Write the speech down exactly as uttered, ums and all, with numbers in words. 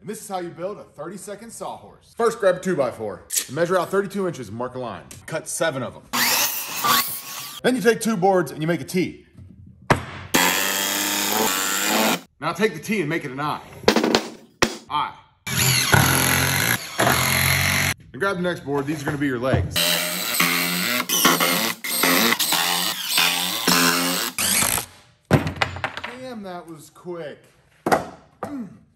And this is how you build a thirty second sawhorse. First, grab a two by four. And measure out thirty-two inches and mark a line. Cut seven of them. Then you take two boards and you make a T. Now take the T and make it an I. I. And grab the next board. These are gonna be your legs. Damn, that was quick. Mm.